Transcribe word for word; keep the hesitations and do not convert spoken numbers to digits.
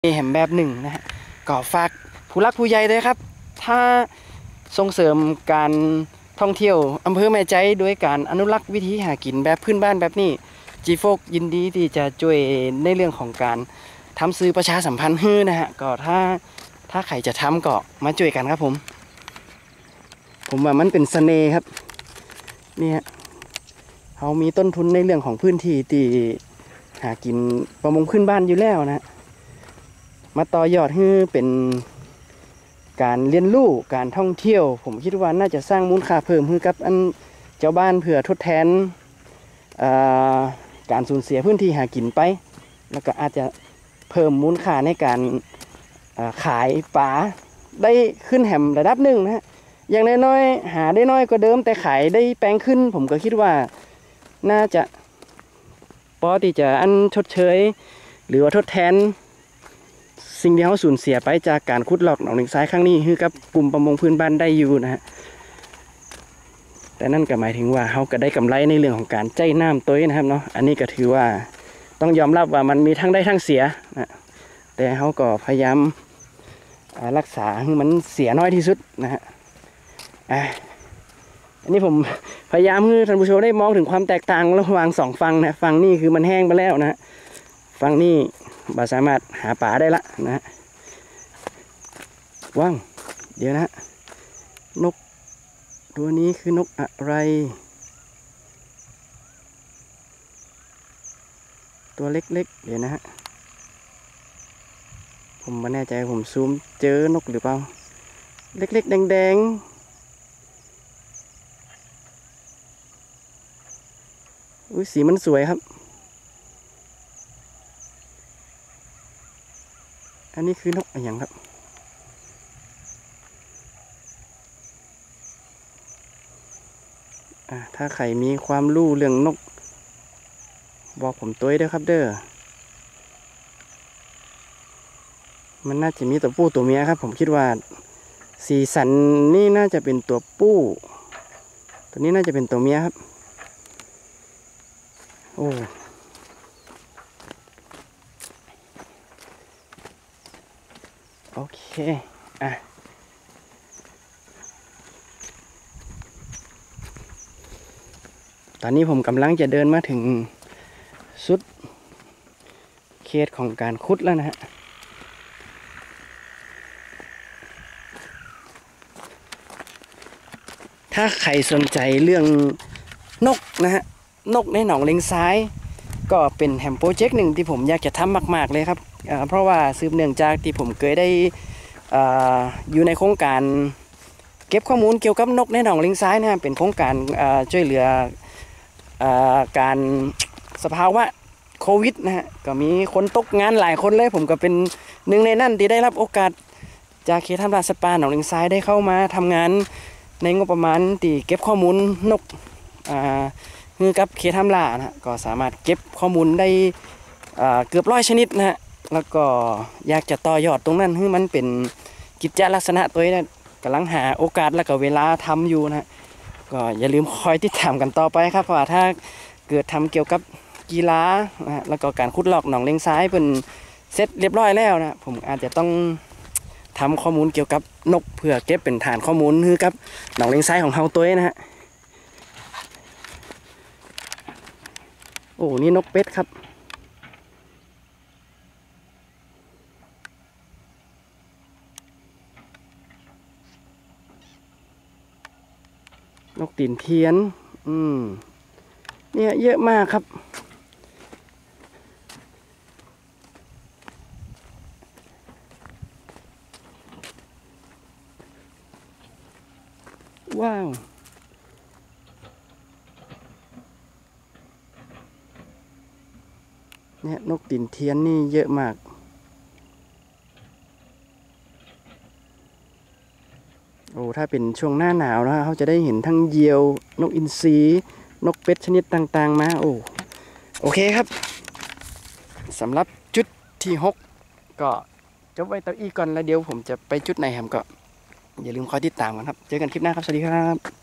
แหมแบบหนึ่งนะฮะก็ฝากผู้รักผู้ใหญ่เลยครับถ้าส่งเสริมการท่องเที่ยวอำเภอแม่ใจด้วยการอนุรักษ์วิถีหากินแบบพื้นบ้านแบบนี้จีโฟกยินดีที่จะช่วยในเรื่องของการทำสื่อประชาสัมพันธ์ให้นะฮะก็ถ้าถ้าใครจะทำก็มาช่วยกันครับผมผมว่ามันเป็นเสน่ห์ครับเนี่ยเขามีต้นทุนในเรื่องของพื้นที่ที่หากินประมงพื้นบ้านอยู่แล้วนะมาต่อยอดให้เป็นการเรียนรู้การท่องเที่ยวผมคิดว่าน่าจะสร้างมูลค่าเพิ่มให้กับอันเจ้าบ้านเพื่อทดแทนการสูญเสียพื้นที่หากินไปแล้วก็อาจจะเพิ่มมูลค่าในการขายปลาได้ขึ้นแหมระดับหนึ่งนะฮะอย่างน้อยๆหาได้น้อยกว่าเดิมแต่ขายได้แปลงขึ้นผมก็คิดว่าน่าจะพอที่จะอันชดเชยหรือว่าทดแทนสิ่งที่เขาสูญเสียไปจากการขุดลอกหนองเลงซ้ายครั้งนี้คือกับกลุ่มประมงพื้นบ้านได้อยู่นะฮะแต่นั่นก็หมายถึงว่าเขาก็ได้กำไรในเรื่องของการใจน้ำตัวนะครับเนาะอันนี้ก็ถือว่าต้องยอมรับว่ามันมีทั้งได้ทั้งเสียนะแต่เขาก็พยายามรักษาให้มันเสียน้อยที่สุดนะฮะอันนี้ผมพยายามให้ท่านผู้ชมได้มองถึงความแตกต่างระหว่างสองฝั่งนะฝั่งนี้คือมันแห้งไปแล้วนะฝั่งนี้บ่สามารถหาปลาได้ละนะฮะว่างเดี๋ยวนะนกตัวนี้คือนกอะไรตัวเล็กๆเดี๋ยวนะฮะผมไม่แน่ใจผมซูมเจอนกหรือเปล่าเล็กๆแดงๆอุ้ยสีมันสวยครับอันนี้คือนกอะไรอย่างครับถ้าใครมีความรู้เรื่องนกบอกผมตัวด้วยครับเด้อมันน่าจะมีตัวผู้ตัวเมียครับผมคิดว่าสีสันนี่น่าจะเป็นตัวผู้ตัวนี้น่าจะเป็นตัวเมียครับโอ้โอเคอ่ะตอนนี้ผมกำลังจะเดินมาถึงสุดเขตของการขุดแล้วนะฮะถ้าใครสนใจเรื่องนกนะฮะนกในหนองเลงซ้ายก็เป็นแฮมโปรเจกต์หนึ่งที่ผมอยากจะทำมากๆเลยครับเพราะว่าสืบเนื่องจากที่ผมเคยได้ออยู่ในโครงการเก็บข้อมูลเกี่ยวกับนกในหนองเลงซ้ายนะเป็นโครงการช่วยเหลือการสภาวะโควิดนะฮะก็มีคนตกงานหลายคนเลยผมก็เป็นหนึ่งในนั้นที่ได้รับโอกาสจากเขตทำลายสัตว์ป่าหนองเลงซ้ายได้เข้ามาทำงานในงบประมาณที่เก็บข้อมูลนกคือกับเขตทำลานะก็สามารถเก็บข้อมูลได้เกือบร้อยชนิดนะฮะแล้วก็อยากจะต่อยอดตรงนั้นให้มันเป็นกิจลักษณะตัวนี้กำลังหาโอกาสและก็เวลาทำอยู่นะก็อย่าลืมคอยติดตามกันต่อไปครับเพราะว่าถ้าเกิดทำเกี่ยวกับกีฬานะแล้วก็การขุดลอกหนองเลงซ้ายเป็นเสร็จเรียบร้อยแล้วนะผมอาจจะต้องทำข้อมูลเกี่ยวกับนกเพื่อเก็บเป็นฐานข้อมูลคือกับหนองเลงซ้ายของเฮาตัวนะฮะโอ้นี่นกเป็ดครับนกตีนเทียนอืมเนี่ยเยอะมากครับว้าวเนี่ยนกตีนเทียนนี่เยอะมากโอ้ถ้าเป็นช่วงหน้าหนาวนะเขาจะได้เห็นทั้งเหยี่ยวนกอินทรีนกเป็ดชนิดต่างๆมาโอ้โอเคครับสำหรับจุดที่หกก็จบไว้ตัวอีกก่อนแล้วเดี๋ยวผมจะไปจุดไหนครับก็อย่าลืมคอยติดตามกันครับเจอกันคลิปหน้าครับสวัสดีครับ